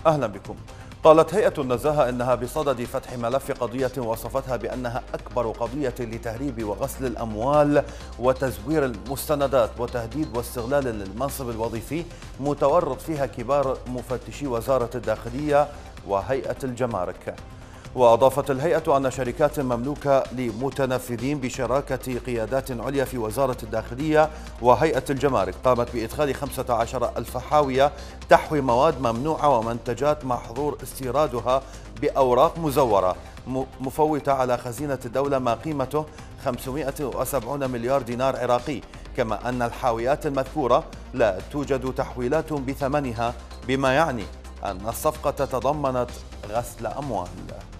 أهلا بكم. قالت هيئة النزاهة إنها بصدد فتح ملف قضية وصفتها بأنها أكبر قضية لتهريب وغسل الأموال وتزوير المستندات وتهديد واستغلال للمنصب الوظيفي متورط فيها كبار مفتشي وزارة الداخلية وهيئة الجمارك. وأضافت الهيئة أن شركات مملوكة لمتنفذين بشراكة قيادات عليا في وزارة الداخلية وهيئة الجمارك قامت بإدخال 15 ألف حاوية تحوي مواد ممنوعة ومنتجات محظور استيرادها بأوراق مزورة مفوتة على خزينة الدولة ما قيمته 570 مليار دينار عراقي، كما أن الحاويات المذكورة لا توجد تحويلات بثمنها، بما يعني أن الصفقة تضمنت غسل أموال.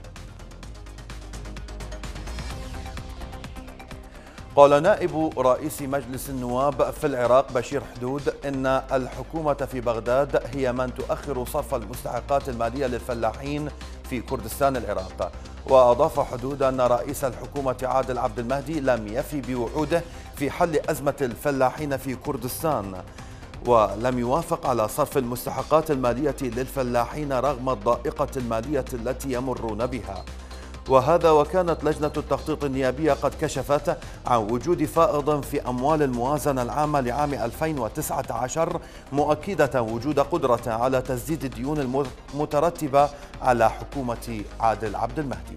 قال نائب رئيس مجلس النواب في العراق بشير حدود إن الحكومة في بغداد هي من تؤخر صرف المستحقات المالية للفلاحين في كردستان العراق. وأضاف حدود أن رئيس الحكومة عادل عبد المهدي لم يفي بوعوده في حل أزمة الفلاحين في كردستان، ولم يوافق على صرف المستحقات المالية للفلاحين رغم الضائقة المالية التي يمرون بها. وهذا وكانت لجنة التخطيط النيابية قد كشفت عن وجود فائض في أموال الموازنة العامة لعام 2019، مؤكدة وجود قدرة على تسديد الديون المترتبة على حكومة عادل عبد المهدي.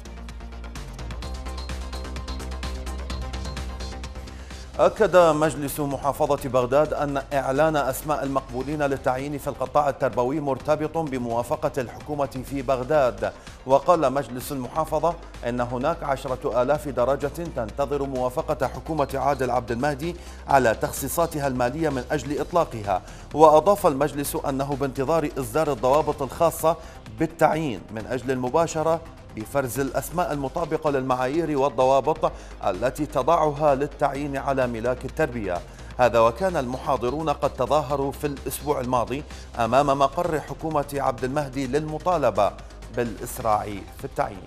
أكد مجلس محافظة بغداد أن إعلان أسماء المقبولين للتعيين في القطاع التربوي مرتبط بموافقة الحكومة في بغداد. وقال مجلس المحافظة أن هناك 10,000 درجة تنتظر موافقة حكومة عادل عبد المهدي على تخصيصاتها المالية من أجل إطلاقها. وأضاف المجلس أنه بانتظار إصدار الضوابط الخاصة بالتعيين من أجل المباشرة بفرز الأسماء المطابقة للمعايير والضوابط التي تضعها للتعيين على ملاك التربية. هذا وكان المحاضرون قد تظاهروا في الأسبوع الماضي أمام مقر حكومة عبد المهدي للمطالبة بالإسراع في التعيين.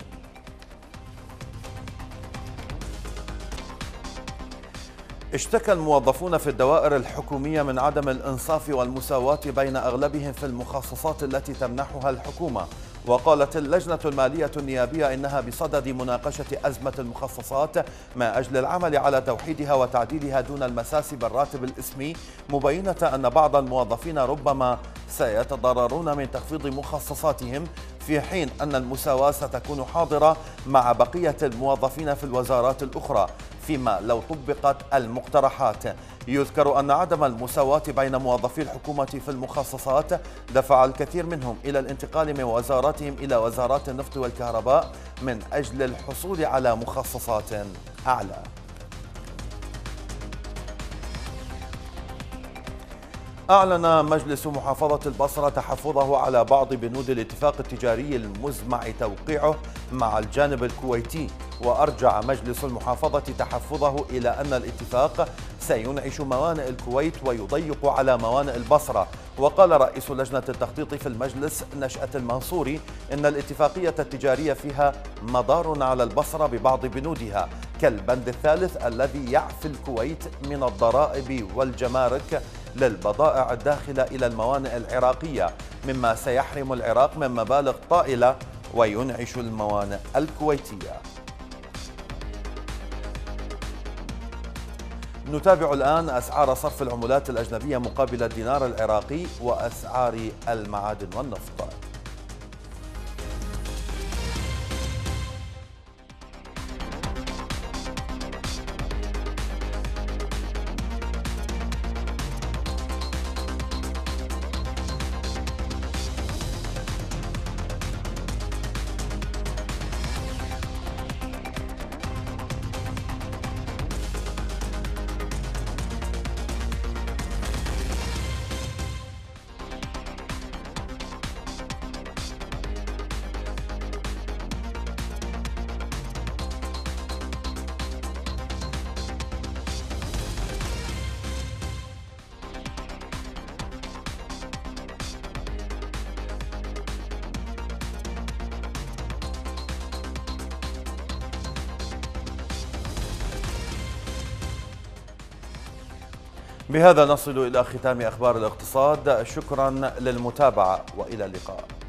اشتكى الموظفون في الدوائر الحكومية من عدم الإنصاف والمساواة بين أغلبهم في المخصصات التي تمنحها الحكومة. وقالت اللجنة المالية النيابية إنها بصدد مناقشة أزمة المخصصات من أجل العمل على توحيدها وتعديلها دون المساس بالراتب الإسمي، مبينة أن بعض الموظفين ربما سيتضررون من تخفيض مخصصاتهم، في حين أن المساواة ستكون حاضرة مع بقية الموظفين في الوزارات الأخرى فيما لو طبقت المقترحات. يذكر أن عدم المساواة بين موظفي الحكومة في المخصصات دفع الكثير منهم إلى الانتقال من وزاراتهم إلى وزارات النفط والكهرباء من أجل الحصول على مخصصات أعلى. أعلن مجلس محافظة البصرة تحفظه على بعض بنود الاتفاق التجاري المزمع توقيعه مع الجانب الكويتي. وأرجع مجلس المحافظة تحفظه إلى أن الاتفاق سينعش موانئ الكويت ويضيق على موانئ البصرة. وقال رئيس لجنة التخطيط في المجلس نشأة المنصوري إن الاتفاقية التجارية فيها مضار على البصرة ببعض بنودها، كالبند الثالث الذي يعفي الكويت من الضرائب والجمارك للبضائع الداخلة إلى الموانئ العراقية، مما سيحرم العراق من مبالغ طائلة وينعش الموانئ الكويتية. نتابع الآن أسعار صرف العملات الأجنبية مقابل الدينار العراقي وأسعار المعادن والنفط. بهذا نصل إلى ختام أخبار الاقتصاد. شكرا للمتابعة وإلى اللقاء.